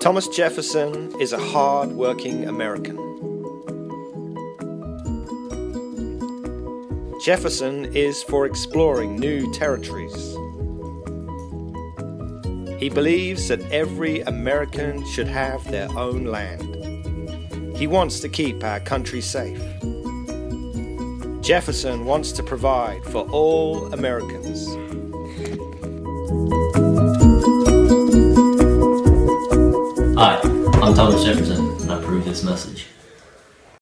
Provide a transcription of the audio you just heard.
Thomas Jefferson is a hard-working American. Jefferson is for exploring new territories. He believes that every American should have their own land. He wants to keep our country safe. Jefferson wants to provide for all Americans. Hi, I'm Thomas Jefferson, and I approve this message.